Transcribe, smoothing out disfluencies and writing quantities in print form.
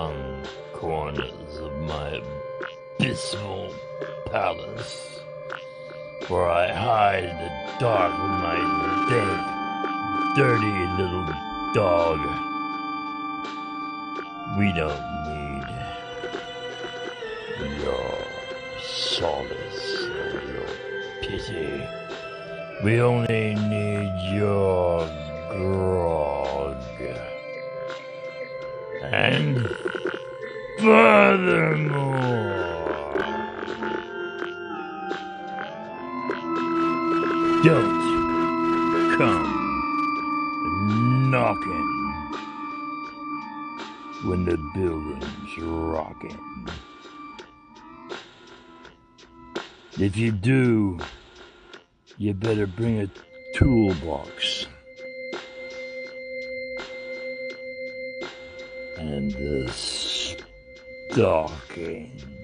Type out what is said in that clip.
dark corners of my abysmal palace, where I hide in the dark with my dank, dirty little dog. We don't need your solace or your pity. We only need your grog. And furthermore, don't come knocking when the building's rocking. If you do, you better bring a toolbox and the stockings.